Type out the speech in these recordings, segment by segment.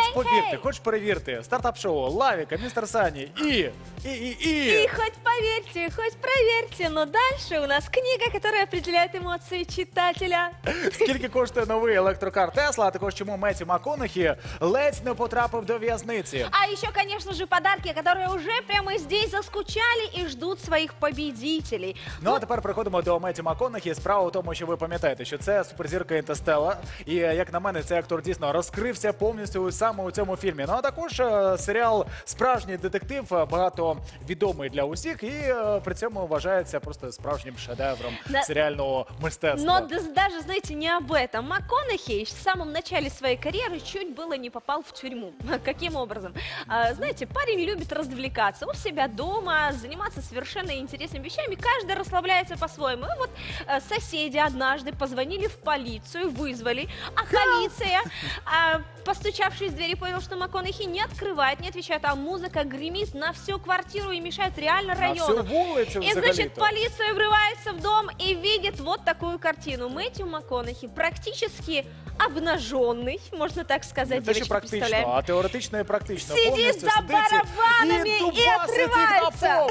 повірте, хоч перевірте. Стартап-шоу, Лавіка, Містер Сані і... И хоть поверьте, хоть проверьте, но дальше у нас книга, которая определяет эмоции читателя. Скільки коштує новий електрокар Тесла, а також чому Меттью МакКонахі ледь не потрапив до в'язниці. А еще, конечно же, подарки, которые уже прямо здесь заскучали и ждут своих победителей. Ну, а тепер переходимо до Меттью МакКонахі. Справа в тому, що ви пам'ятаєте, що це суперзірка «Інтерстелла». І, як на мене, цей актор дійсно розкрився повністю саме у цьому фільмі. Ну, а також серіал «Справжній детектив» багато відомий для усіх і при цьому вважається просто справжнім шедевром серіального мистецтва. Но даже, знаете, не об этом. МакКонахи в самом начале своей карьеры чуть было не попал в тюрьму. Каким образом? Знаете, парень любит развлекаться у себя дома, заниматься совершенно интересными вещами. Каждый расслабляется по-своему. И вот соседи однажды позвонили в полицию, вызвали, а полиция, постучавшись в дверь, понял, что МакКонахи не открывает, не отвечает, а музыка гремит на всю квартиру и мешает реально району. И, значит, полиция врывается в дом и видит вот такую картину. Меттью МакКонахи практически обнаженный, можно так сказать, не те, що практично, а теоретично і практично. Сидить за барабанами і відривається.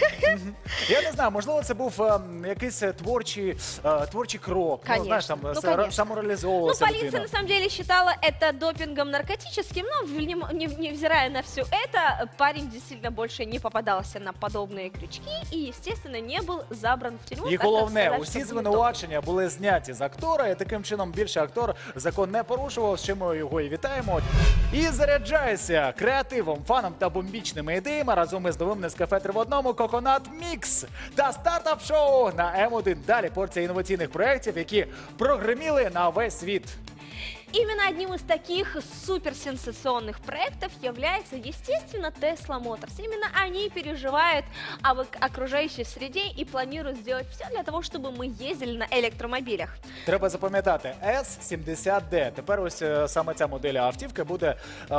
Я не знаю, можливо, це був якийсь творчий крок. Конечно, ну, знаєш, там самореалізовувалася Ну, полиция, на самом деле, считала это допингом наркотическим, но невзирая на все это, парень действительно больше не попадался на подобные крючки и, естественно, не был забран в тюрьму. І головне, усі звинувачення були зняті з актора, і таким чином більше актор закон не порушував, з чим ми його і вітаємо. І заряджайся креативом, фаном та бомбічними ідеями разом із новим Нескафе 3 в одному Coconut Mix та стартап-шоу на М1. Далі порція інноваційних проєктів, які прогреміли на весь світ. Именно одним из таких суперсенсационных проектов является, естественно, Tesla Motors. Именно они переживают об окружающей среде и планируют сделать все для того, чтобы мы ездили на электромобилях. Треба запам'ятати, S70D. Тепер ось саме ця модель автівки буде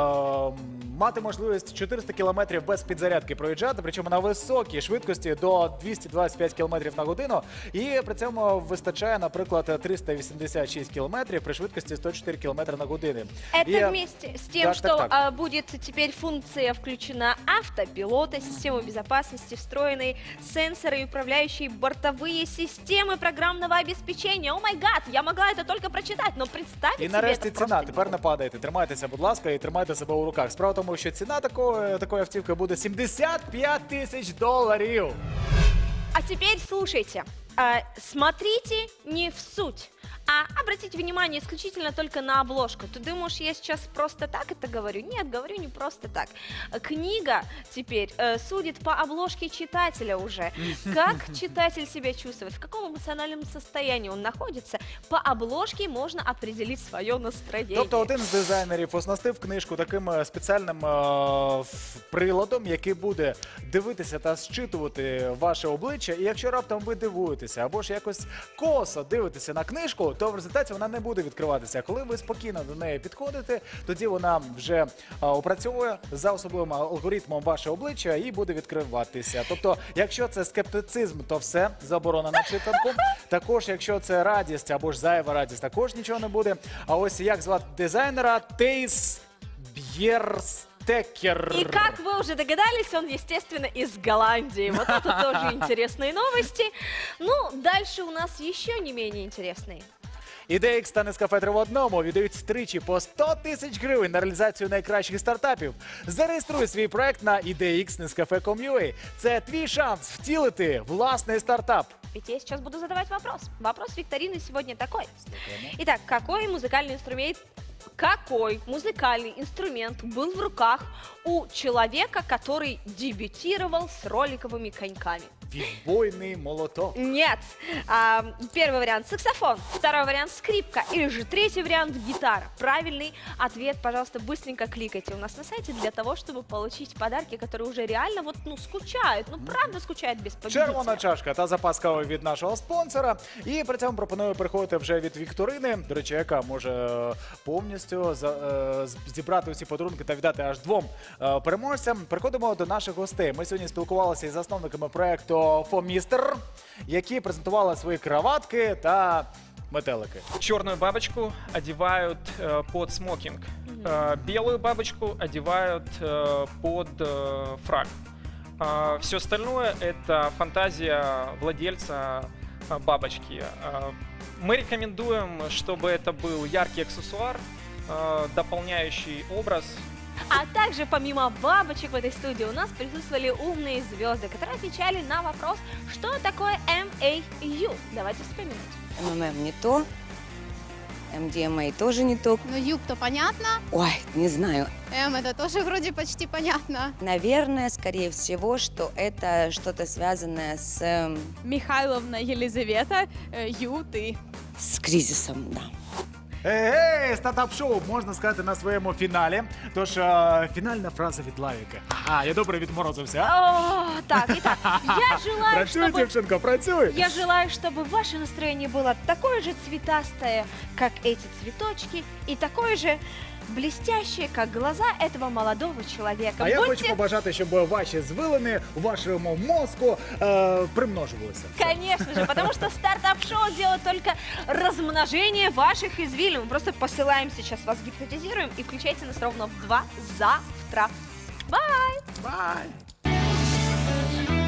мати можливість 400 км без підзарядки проїжджати, причому на високій швидкості до 225 км на годину. І при цьому вистачає, наприклад, 386 км при швидкості 104 км на годину. Это вместе с тем, что будет теперь функция включена автопилота, система безопасности, встроенные сенсоры и управляющие бортовые системы программного обеспечения. О май гад, я могла это только прочитать, но представить себе І нарешті это ціна. Тепер не падайте. Тримайтеся, будь ласка, і тримайте себе у руках. Справа в тому, що ціна такої автівки буде $75 000. А теперь слушайте. Смотрите не в суть, а обратите внимание исключительно только на обложку. Ты думаешь, я сейчас просто так это говорю? Нет, говорю не просто так. Книга теперь судит по обложке читателя уже. Как читатель себя чувствует, в каком эмоциональном состоянии он находится. По обложке можно определить свое настроение. Тобто один з дизайнерів оснастив книжку таким спеціальним приладом, який буде дивитися та зчитувати ваше обличчя. І якщо раптом ви дивуєтеся або ж якось косо дивитеся на книжку, то в результаті вона не буде відкриватися. Коли ви спокійно до неї підходите, тоді вона вже опрацьовує за особливим алгоритмом ваше обличчя і буде відкриватися. Тобто, якщо це скептицизм, то все, заборона на читанку. Також, якщо це радість або ж зайва радість, також нічого не буде. А ось як звати дизайнера? Тейс Б'єрстекер. И как вы уже догадались, он, естественно, из Голландии. Вот это тоже интересные новости. Ну, дальше у нас еще не менее интересные. IDEX та Нескафе 3 в одному віддають тричі по 100 тисяч гривень на реалізацію найкращих стартапів. Зареєструй свій проект на idexnescafe.com.ua. Це твій шанс втілити власний стартап. Ведь я сейчас буду задавать вопрос. Вопрос викторины сегодня такой. Итак, какой музыкальный инструмент был в руках у человека, который дебютировал с роликовыми коньками? Відбойний молоток. Нет. Первый вариант саксофон, второй вариант скрипка или же третий вариант гитара. Правильный ответ, пожалуйста, быстренько кликайте у нас на сайте для того, чтобы получить подарки, которые уже реально вот, скучают, правда скучают без победителя. Червона чашка та запас кави від нашого спонсора. І при цьому пропоную переходити вже від вікторини, до речі, яка може повністю зібрати усі подарунки та віддати аж 2 переможцям. Переходимо до наших гостей. Ми сьогодні спілкувалися із засновниками проекту «Фомістер», які презентували свої краватки та метелики. Черную бабочку одевают под смокинг. Белую бабочку одевают под фрак. Все остальное — это фантазия владельца бабочки. Мы рекомендуем, чтобы это был яркий аксессуар, дополняющий образ. А также помимо бабочек в этой студии у нас присутствовали умные звезды, которые отвечали на вопрос, что такое MAU. Давайте вспоминать. МММ не то, МДМА тоже не то. Ну, юб-то понятно. Ой, не знаю. М это тоже вроде почти понятно. Наверное, скорее всего, что это что-то связанное Михайловна Елизавета, Ю, ты. с кризисом, да. Ей, стартап-шоу, можна сказати, на своєму фіналі. Тож, фінальна фраза від Лавіки. Я добре відморозився, а? О, так, итак, я желаю, Працюй, чтобы... дівчинко, працюй! Я желаю, чтобы ваше настроение было такое же цветастое, как эти цветочки, и такое же блестящее, как глаза этого молодого человека. А я хочу Будьте, побажати, щоб ваші звилини у вашому мозку примножувалися. конечно же, потому что стартап-шоу делает только размножение ваших извилин. Мы просто посылаем сейчас, вас гипнотизируем, и включайте нас ровно в 2 завтра. Бай! Бай!